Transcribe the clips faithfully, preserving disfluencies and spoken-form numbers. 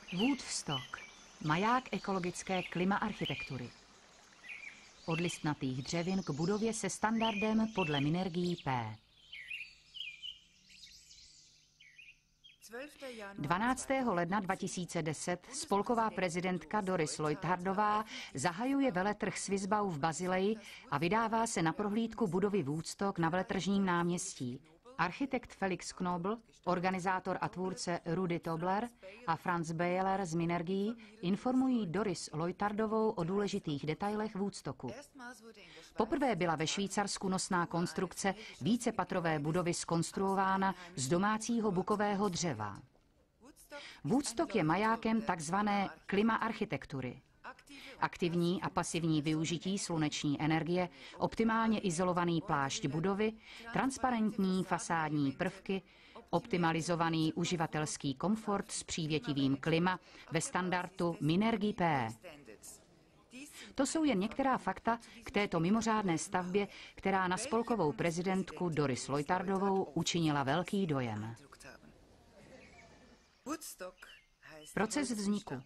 Woodstock, maják ekologické klimaarchitektury. Od listnatých dřevin k budově se standardem podle Minergie P. dvanáctého ledna dva tisíce deset spolková prezidentka Doris Leuthardová zahajuje veletrh Swissbau v Basileji a vydává se na prohlídku budovy Woodstock na Veletržním náměstí. Architekt Felix Knobel, organizátor a tvůrce Rudy Tobler a Franz Behler z Minergie informují Doris Leuthardovou o důležitých detailech Woodstocku. Poprvé byla ve Švýcarsku nosná konstrukce vícepatrové budovy zkonstruována z domácího bukového dřeva. Woodstock je majákem takzvané klimaarchitektury. Aktivní a pasivní využití sluneční energie, optimálně izolovaný plášť budovy, transparentní fasádní prvky, optimalizovaný uživatelský komfort s přívětivým klima ve standardu Minergie P. To jsou jen některá fakta k této mimořádné stavbě, která na spolkovou prezidentku Doris Leuthardovou učinila velký dojem. Proces vzniku.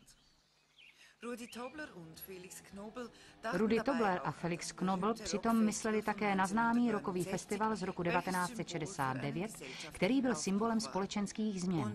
Rudy Tobler a Felix Knobel přitom mysleli také na známý rockový festival z roku devatenáct set šedesát devět, který byl symbolem společenských změn.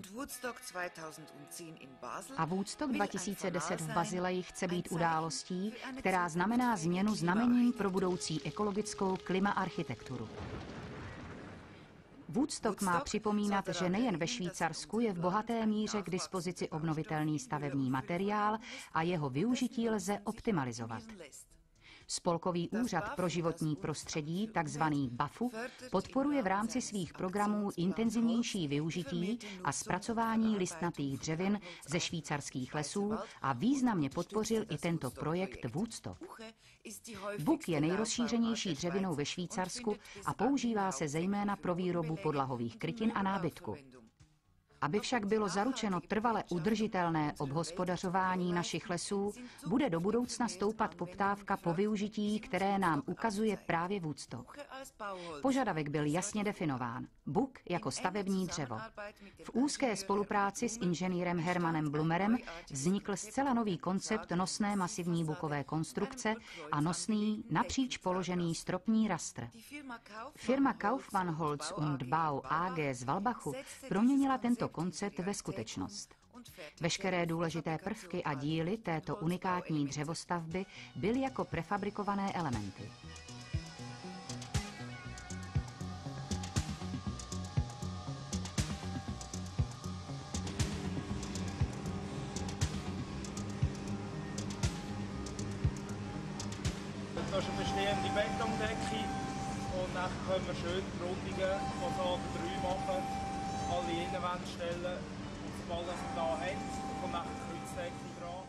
A Woodstock dva tisíce deset v Basileji chce být událostí, která znamená změnu znamením pro budoucí ekologickou klimaarchitekturu. Woodstock má připomínat, že nejen ve Švýcarsku je v bohaté míře k dispozici obnovitelný stavební materiál a jeho využití lze optimalizovat. Spolkový úřad pro životní prostředí, takzvaný BAFU, podporuje v rámci svých programů intenzivnější využití a zpracování listnatých dřevin ze švýcarských lesů a významně podpořil i tento projekt Woodstock. Buk je nejrozšířenější dřevinou ve Švýcarsku a používá se zejména pro výrobu podlahových krytin a nábytku. Aby však bylo zaručeno trvale udržitelné obhospodařování našich lesů, bude do budoucna stoupat poptávka po využití, které nám ukazuje právě Woodstock. Požadavek byl jasně definován. Buk jako stavební dřevo. V úzké spolupráci s inženýrem Hermanem Blumerem vznikl zcela nový koncept nosné masivní bukové konstrukce a nosný, napříč položený stropní rastr. Firma Kaufmann Holz und Bau A G z Walbachu proměnila tento koncept ve skutečnost. Veškeré důležité prvky a díly této unikátní dřevostavby byly jako prefabrikované elementy. Das ist eine bestehende Betondecke und dann können wir schön die Rundungen von so drei machen, alle Innenwandstellen, sobald das man da hat, kommt nachher die Kreuzdecke dran.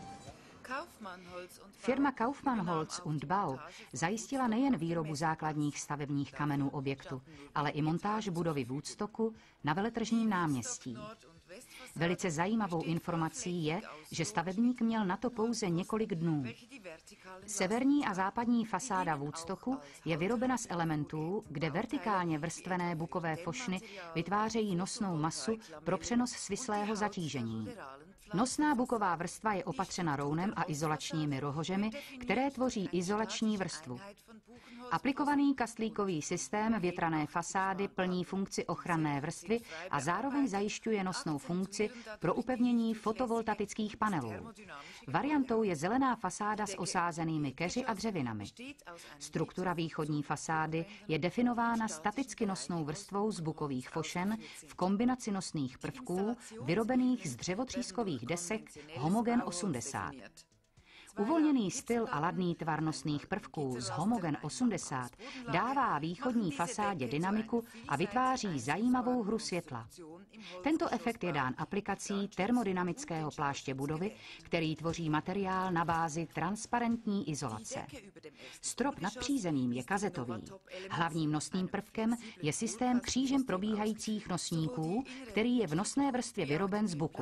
Firma Kaufmann Holz und Bau zajistila nejen výrobu základních stavebních kamenů objektu, ale i montáž budovy Woodstocku na Veletržním náměstí. Velice zajímavou informací je, že stavebník měl na to pouze několik dnů. Severní a západní fasáda Woodstocku je vyrobena z elementů, kde vertikálně vrstvené bukové fošny vytvářejí nosnou masu pro přenos svislého zatížení. Nosná buková vrstva je opatřena rounem a izolačními rohožemi, které tvoří izolační vrstvu. Aplikovaný kastlíkový systém větrané fasády plní funkci ochranné vrstvy a zároveň zajišťuje nosnou funkci pro upevnění fotovoltaických panelů. Variantou je zelená fasáda s osázenými keři a dřevinami. Struktura východní fasády je definována staticky nosnou vrstvou z bukových fošen v kombinaci nosných prvků vyrobených z dřevotřískových desek Homogen osmdesát. Uvolněný styl a ladný tvar nosných prvků z Homogen osmdesát dává východní fasádě dynamiku a vytváří zajímavou hru světla. Tento efekt je dán aplikací termodynamického pláště budovy, který tvoří materiál na bázi transparentní izolace. Strop nad přízemím je kazetový. Hlavním nosným prvkem je systém křížem probíhajících nosníků, který je v nosné vrstvě vyroben z buku.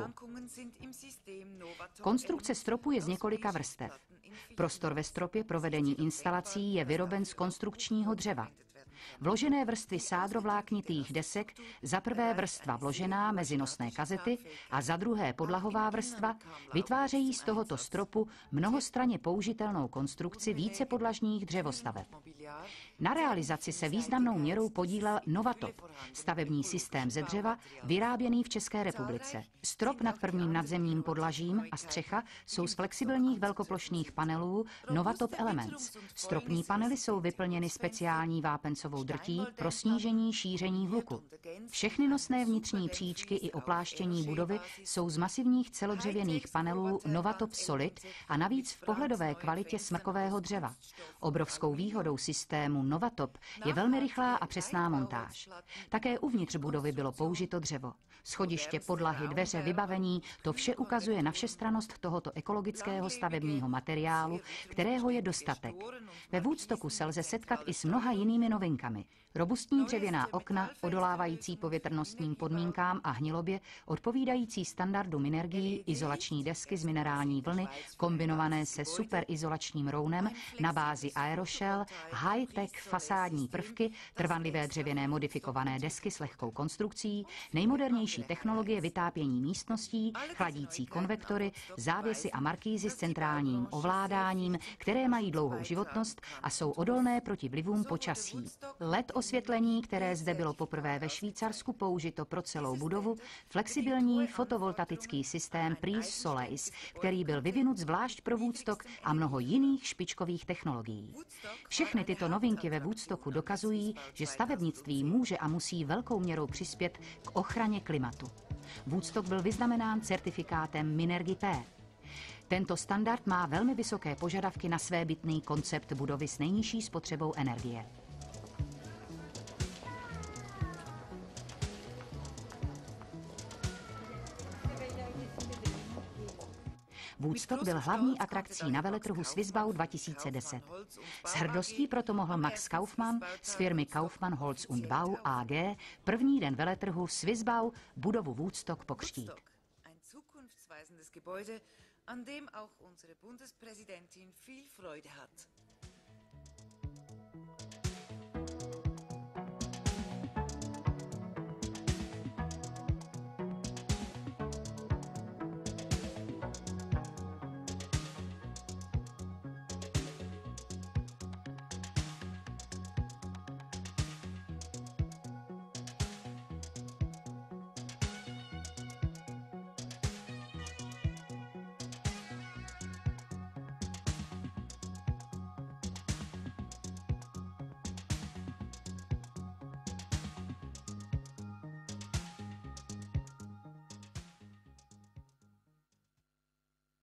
Konstrukce stropu je z několika vrstev. Prostor ve stropě pro vedení instalací je vyroben z konstrukčního dřeva. Vložené vrstvy sádrovláknitých desek, za prvé vrstva vložená mezi nosné kazety a za druhé podlahová vrstva, vytvářejí z tohoto stropu mnohostranně použitelnou konstrukci vícepodlažních dřevostaveb. Na realizaci se významnou měrou podílel Novatop, stavební systém ze dřeva, vyráběný v České republice. Strop nad prvním nadzemním podlažím a střecha jsou z flexibilních velkoplošných panelů Novatop Elements. Stropní panely jsou vyplněny speciální vápencovou drtí pro snížení šíření hluku. Všechny nosné vnitřní příčky i opláštění budovy jsou z masivních celodřevěných panelů Novatop Solid a navíc v pohledové kvalitě smrkového dřeva. Obrovskou výhodou systému Novatop je velmi rychlá a přesná montáž. Také uvnitř budovy bylo použito dřevo. Schodiště, podlahy, dveře, vybavení, to vše ukazuje na všestrannost tohoto ekologického stavebního materiálu, kterého je dostatek. Ve Woodstocku se lze setkat i s mnoha jinými novinkami. Robustní dřevěná okna, odolávající povětrnostním podmínkám a hnilobě, odpovídající standardu Minergii, izolační desky z minerální vlny, kombinované se superizolačním rounem na bázi Aeroshell, high-tech fasádní prvky, trvanlivé dřevěné modifikované desky s lehkou konstrukcí, nejmodernější technologie vytápění místností, chladící konvektory, závěsy a markýzy s centrálním ovládáním, které mají dlouhou životnost a jsou odolné proti vlivům počasí. L E D osvětlení, které zde bylo poprvé ve Švýcarsku použito pro celou budovu, flexibilní fotovoltaický systém Prise Soleis, který byl vyvinut zvlášť pro Woodstock a mnoho jiných špičkových technologií. Všechny tyto novinky ve Woodstocku dokazují, že stavebnictví může a musí velkou měrou přispět k ochraně klimatu. Woodstock byl vyznamenán certifikátem Minergie P. Tento standard má velmi vysoké požadavky na svébytný koncept budovy s nejnižší spotřebou energie. Woodstock byl hlavní atrakcí na veletrhu Swissbau dva tisíce deset. S hrdostí proto mohl Max Kaufmann z firmy Kaufmann Holz und Bau A G první den veletrhu Swissbau budovu Woodstock pokřtít. An dem auch unsere Bundespräsidentin viel Freude hat.